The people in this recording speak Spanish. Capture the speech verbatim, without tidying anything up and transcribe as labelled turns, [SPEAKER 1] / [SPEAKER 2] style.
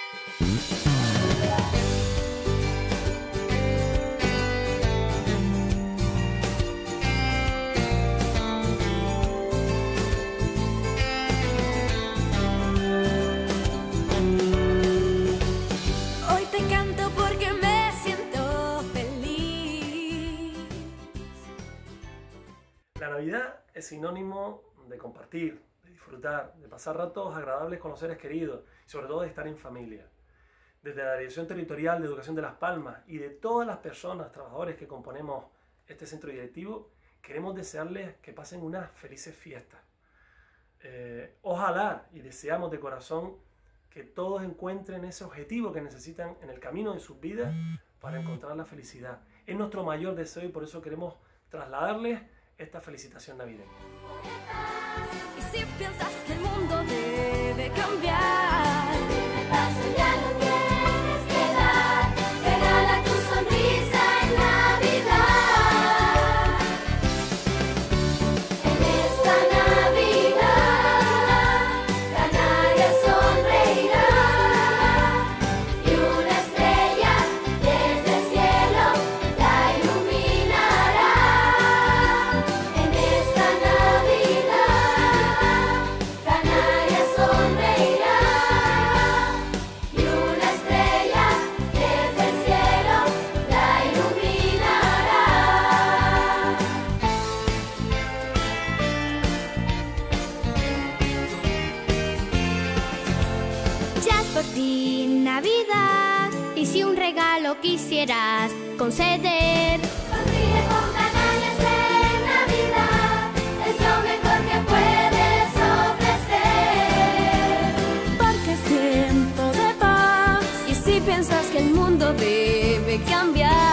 [SPEAKER 1] La Navidad es sinónimo de compartir, de disfrutar, de pasar ratos agradables con los seres queridos y sobre todo de estar en familia. Desde la Dirección Territorial de Educación de Las Palmas y de todas las personas, trabajadores que componemos este centro directivo, queremos desearles que pasen unas felices fiestas. Eh, ojalá y deseamos de corazón que todos encuentren ese objetivo que necesitan en el camino de sus vidas para encontrar la felicidad. Es nuestro mayor deseo y por eso queremos trasladarles esta felicitación navideña.
[SPEAKER 2] Y si piensas que el mundo debe cambiar, el paso ya no tienes que dar, regala tu sonrisa en Navidad. En esta Navidad, Canarias sonreirá y una estrella desde el cielo la iluminará. En esta Navidad, Canarias sonreirá y una estrella desde el cielo la iluminará. Ya es por fin Navidad y si un regalo quisieras conceder, sonríe con Canarias en Navidad, es lo mejor que puedes ofrecer. Porque es tiempo de paz y si piensas que el mundo debe cambiar,